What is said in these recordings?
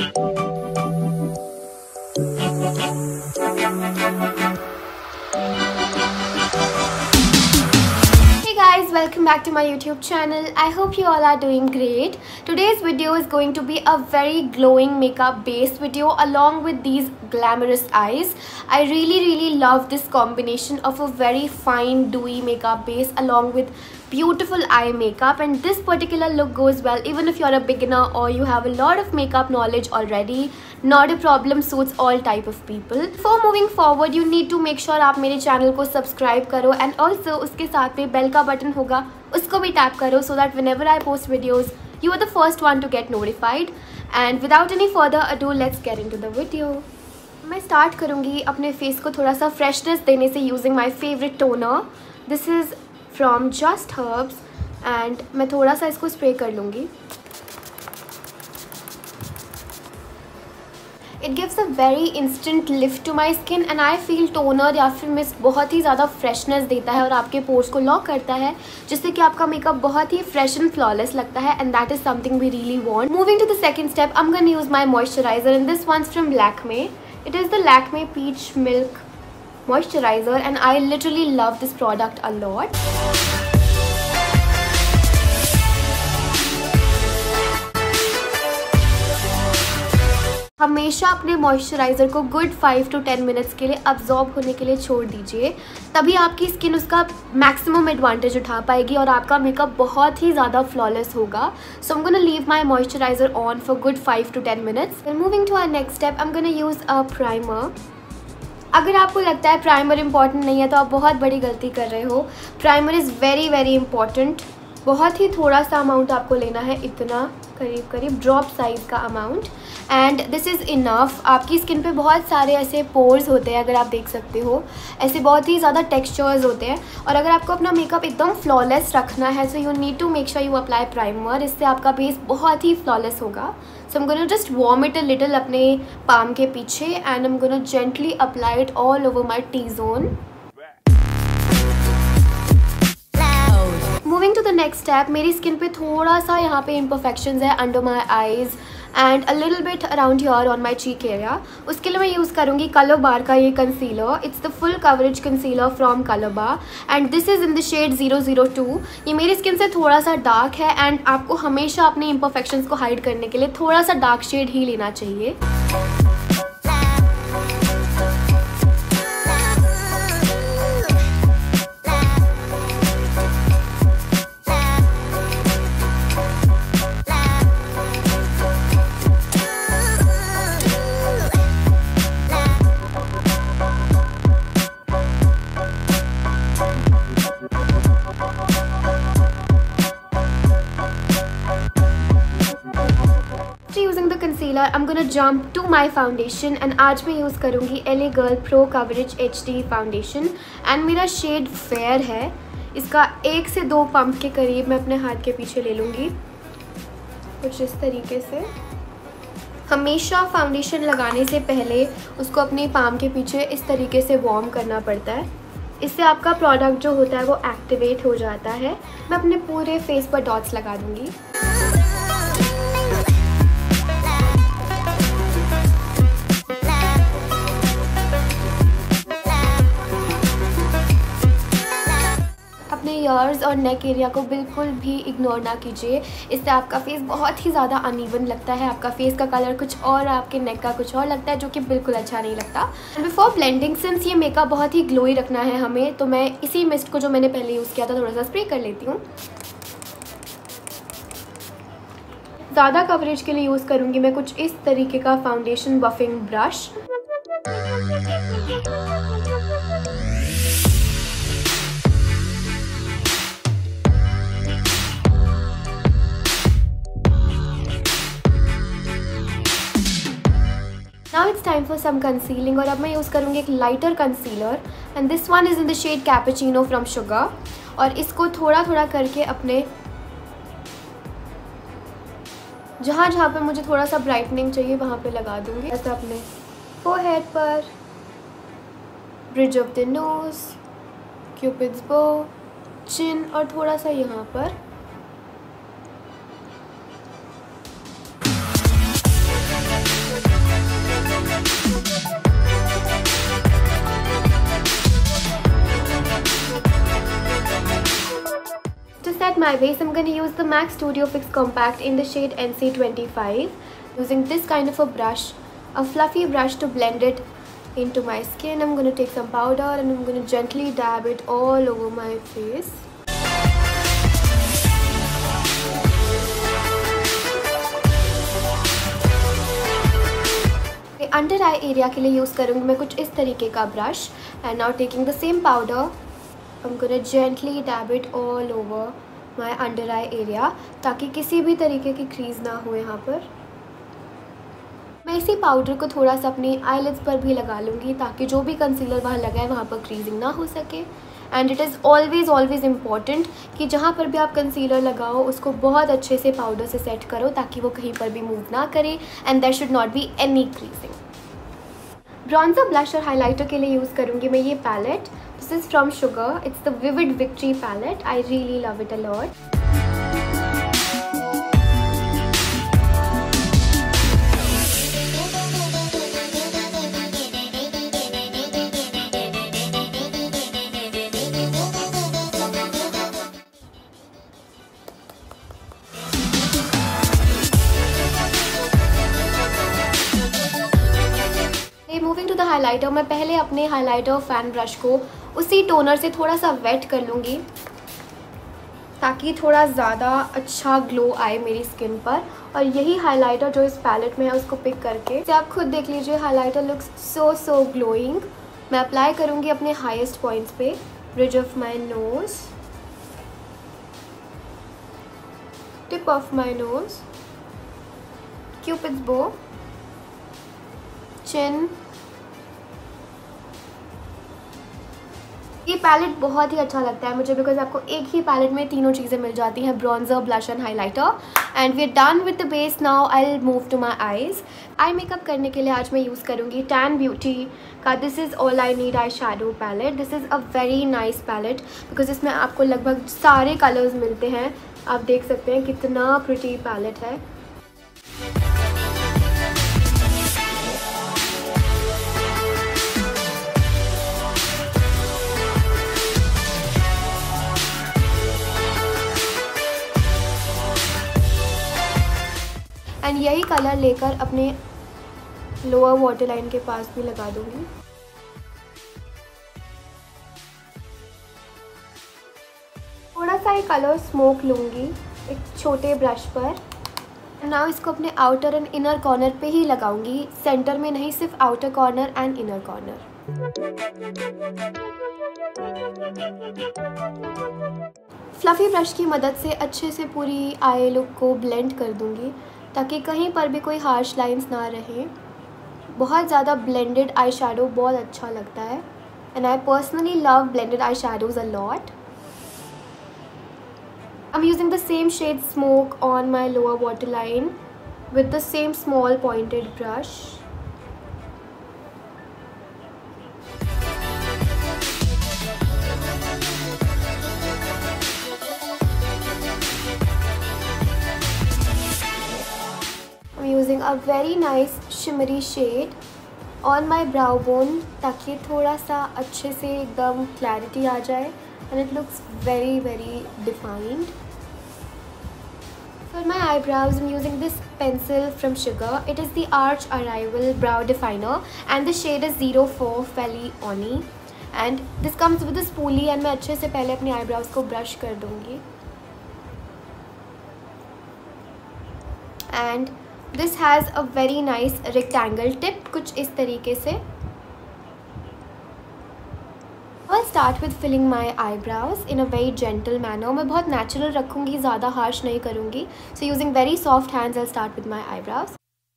Welcome back to my YouTube channel. I hope you all are doing great. Today's video is going to be a very glowing makeup based video along with these glamorous eyes. I really love this combination of a very fine dewy makeup base along with beautiful eye makeup, and this particular look goes well even if you're a beginner or you have a lot of makeup knowledge already. Not a problem, suits all type of people. Before moving forward, you need to make sure आप मेरे channel को subscribe करो and also उसके साथ में bell का button होगा उसको भी टैप करो so that whenever I post videos you are the first one to get notified. And without any further ado, let's get into the video. मैं स्टार्ट करूँगी अपने फेस को थोड़ा सा फ्रेशनेस देने से using my favourite toner. This is from Just Herbs and मैं थोड़ा सा इसको स्प्रे कर लूँगी. It gives a very instant lift to my skin and I feel toner या फिर मिस्ट बहुत ही ज़्यादा फ्रेशनेस देता है और आपके पोर्स को लॉक करता है जिससे कि आपका मेकअप बहुत ही फ्रेश एंड फ्लॉलेस लगता है, and that is something we really want. Moving to the second step, I am gonna use my moisturiser and this one's from Lakme. It is the Lakme Peach Milk Moisturizer and I literally love this product a lot. हमेशा अपने moisturiser को good 5 to 10 minutes के लिए absorb होने के लिए छोड़ दीजिए, तभी आपकी स्किन उसका मैक्सिमम एडवांटेज उठा पाएगी और आपका मेकअप बहुत ही ज़्यादा फ्लॉलेस होगा. So I am gonna leave my moisturiser on for good 5 to 10 minutes. Moving to our next step, I am gonna use a primer. अगर आपको लगता है प्राइमर इंपॉर्टेंट नहीं है तो आप बहुत बड़ी गलती कर रहे हो. Primer is very important. बहुत ही थोड़ा सा अमाउंट आपको लेना है, इतना करीब ड्रॉप साइज़ का amount, and this is enough. आपकी स्किन पे बहुत सारे ऐसे पोर्स होते हैं, अगर आप देख सकते हो ऐसे बहुत ही ज़्यादा टेक्सचर्स होते हैं, और अगर आपको अपना मेकअप एकदम फ्लॉलेस रखना है so you need to make sure you apply primer. इससे आपका बेस बहुत ही फ्लॉलेस होगा. So I am gonna just warm it a little अपने पाम के पीछे and I am gonna gently apply it all over my T zone. Moving to the next step, मेरी skin पे थोड़ा सा यहाँ पे इम्परफेक्शंस है under my eyes and a little bit around here on my cheek area. उसके लिए मैं यूज़ करूँगी कलर बार का ये concealer. It's the full coverage concealer from Colorbar and this is in the shade 002. ये मेरी skin से थोड़ा सा डार्क है एंड आपको हमेशा अपने इम्परफेक्शंस को हाइड करने के लिए थोड़ा सा डार्क शेड ही लेना चाहिए. Using the concealer, I'm gonna jump to my foundation and आज मैं यूज़ करूँगी LA Girl Pro Coverage HD foundation and मेरा शेड फेयर है. इसका 1 से 2 पंप के करीब मैं अपने हाथ के पीछे ले लूँगी कुछ इस तरीके से. हमेशा फाउंडेशन लगाने से पहले उसको अपने पाम के पीछे इस तरीके से वार्म करना पड़ता है. इससे आपका प्रोडक्ट जो होता है वो एक्टिवेट हो जाता है. मैं अपने पूरे फेस पर डॉट्स लगा दूँगी. अपने ईयर्स और नेक एरिया को बिल्कुल भी इग्नोर ना कीजिए. इससे आपका फेस बहुत ही ज़्यादा अनइवन लगता है. आपका फेस का कलर कुछ और, आपके नेक का कुछ और लगता है, जो कि बिल्कुल अच्छा नहीं लगता. बिफोर ब्लेंडिंग, सिंस ये मेकअप बहुत ही ग्लोई रखना है हमें, तो मैं इसी मिस्ट को जो मैंने पहले यूज़ किया था थोड़ा सा स्प्रे कर लेती हूँ. ज़्यादा कवरेज के लिए यूज़ करूँगी मैं कुछ इस तरीके का foundation buffing brush. Now it's time for some concealing और अब मैं यूज़ करूँगी एक lighter concealer and this one is in the shade cappuccino from Sugar. और इसको थोड़ा थोड़ा करके अपने जहाँ पे मुझे थोड़ा सा ब्राइटनिंग चाहिए वहाँ पे लगा दूँगी. ऐसा अपने फोरहेड पर, bridge of the nose, Cupid's bow, chin और थोड़ा सा यहाँ पर. my base, I'm going to use the MAC Studio Fix Compact in the shade NC25. Using this kind of a brush, a fluffy brush, to blend it into my skin. I'm going to take some powder and I'm going to gently dab it all over my face. Under eye area के लिए use करूँगी मैं कुछ इस तरीके का brush. And now taking the same powder, I am gonna gently dab it all over my under eye area, ताकि किसी भी तरीके की क्रीज ना हो यहाँ पर. मैं इसी पाउडर को थोड़ा सा अपनी आईलिड्स पर भी लगा लूँगी, ताकि जो भी कंसीलर वहाँ लगा है वहाँ पर क्रीजिंग ना हो सके. And it is always important कि जहाँ पर भी आप कंसीलर लगाओ उसको बहुत अच्छे से पाउडर से सेट करो, ताकि वो कहीं पर भी मूव ना करे and there should not be any creasing. Bronzer, blush और हाइलाइटर के लिए यूज़ करूँगी मैं ये palette. This is from Sugar. It's the vivid victory palette. I really love it a lot. Moving to the highlighter, मैं पहले अपने highlighter fan brush को उसी टोनर से थोड़ा सा वेट कर लूँगी, ताकि थोड़ा ज़्यादा अच्छा ग्लो आए मेरी स्किन पर. और यही हाइलाइटर जो इस पैलेट में है उसको पिक करके आप खुद देख लीजिए, हाइलाइटर लुक्स सो ग्लोइंग. मैं अप्लाई करूँगी अपने हाईएस्ट पॉइंट्स पे, bridge of my nose, tip of my nose, Cupid's bow, chin. ये पैलेट बहुत ही अच्छा लगता है मुझे, बिकॉज आपको एक ही पैलेट में तीनों चीज़ें मिल जाती हैं, bronzer, blush and highlighter. And we are done with the base. Now I will move to my eyes. Eye makeup करने के लिए आज मैं यूज़ करूँगी टैन ब्यूटी का this is all I need eye shadow palette. This is a very nice palette, because इसमें आपको लगभग सारे कलर्स मिलते हैं. आप देख सकते हैं कितना प्रिटी पैलेट है. एंड यही कलर लेकर अपने लोअर वाटर लाइन के पास भी लगा दूंगी. थोड़ा सा ये कलर स्मोक लूँगी एक छोटे ब्रश पर. नाउ इसको अपने आउटर एंड इनर कॉर्नर पे ही लगाऊंगी, सेंटर में नहीं, सिर्फ outer corner and inner corner. Fluffy brush की मदद से अच्छे से पूरी आई लुक को ब्लेंड कर दूंगी, ताकि कहीं पर भी कोई हार्श लाइंस ना रहे. बहुत ज़्यादा ब्लेंडेड आई शैडो बहुत अच्छा लगता है, and I personally love blended eye shadows a lot. I'm using the same shade Smoke on my lower waterline with the same small pointed brush. I'm using a very nice shimmery shade on my brow bone, ताकि थोड़ा सा अच्छे से एकदम clarity आ जाए, and it looks very defined. For my eyebrows, I'm using this pencil from Sugar. It is the Arch Arrival Brow Definer and the shade is 04 Feli Oni. And this comes with a spoolie, and मैं अच्छे से पहले अपने eyebrows को brush कर दूँगी. And this has a very nice rectangle tip, कुछ इस तरीके से. I'll start with filling my eyebrows in a very gentle manner. मैं बहुत natural रखूँगी, ज़्यादा harsh नहीं करूँगी. So using very soft hands, I'll start with my eyebrows.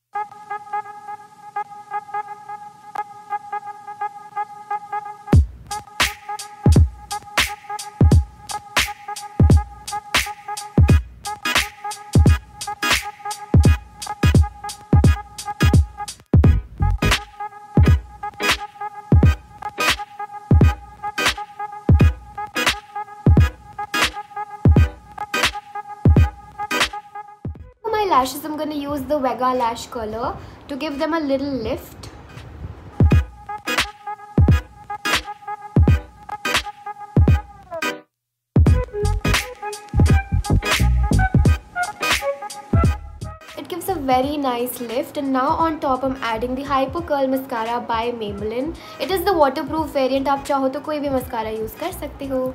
Lashes, I'm going to use the Vega lash curler to give them a little lift. very nice lift. And now on top I'm adding the Hyper Curl Mascara by Maybelline. It is the waterproof variant. आप चाहो तो कोई भी mascara use कर सकते हो.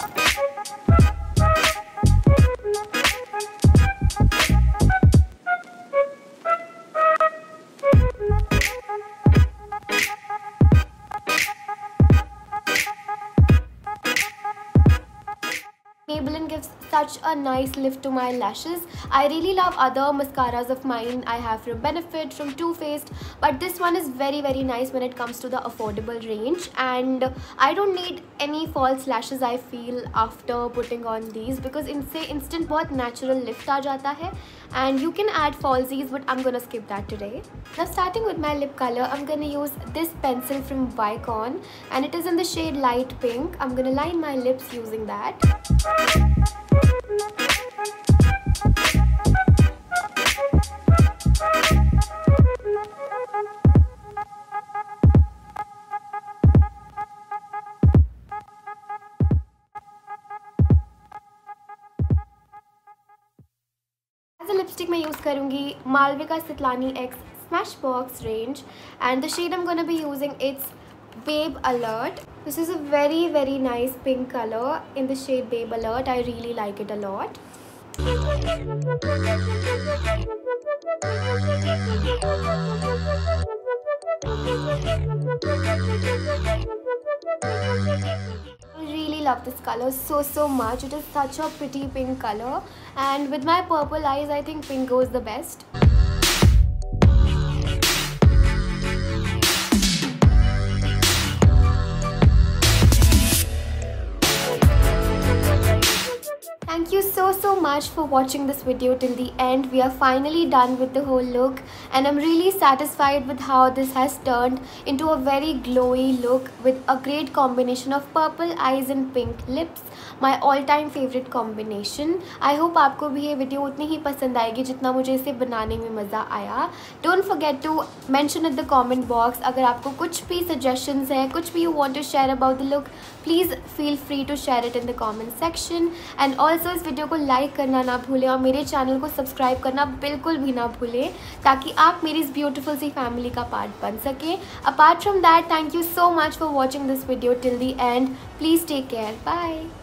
Maybelline gives such a nice lift to my lashes. I really love other mascaras of mine. I have from Benefit, from Too Faced, but this one is very nice when it comes to the affordable range, and I don't need any false lashes I feel after putting on these, because इनसे instant बहुत natural lift आ जाता है, and you can add falsies, but I'm gonna skip that today. Now starting with my lip color, I'm gonna use this pencil from Vicon, and it is in the shade light pink. I'm gonna line my lips using that. As a lipstick मैं use करूँगी Malvika Sitlani X Smashbox range, and the shade I'm gonna be using, it's Babe Alert. This is a very nice pink color in the shade Babe Alert. I really like it a lot. I really love this color so much. It is such a pretty pink color, and with my purple eyes I think pink goes the best. Thank you so much for watching this video till the end. We are finally done with the whole look, and I'm really satisfied with how this has turned into a very glowy look with a great combination of purple eyes and pink lips. My all-time favorite combination. I hope आपको भी ये video उतनी ही पसंद आएगी जितना मुझे इसे बनाने में मज़ा आया. Don't forget to mention in the comment box अगर आपको कुछ भी suggestions है, कुछ भी you want to share about the look, please feel free to share it in the comment section. And also इस वीडियो को लाइक करना ना भूलें और मेरे चैनल को सब्सक्राइब करना बिल्कुल भी ना भूलें, ताकि आप मेरी इस ब्यूटीफुल सी फैमिली का पार्ट बन सकें. Apart from that, thank you so much for watching this video till the end. Please take care. Bye.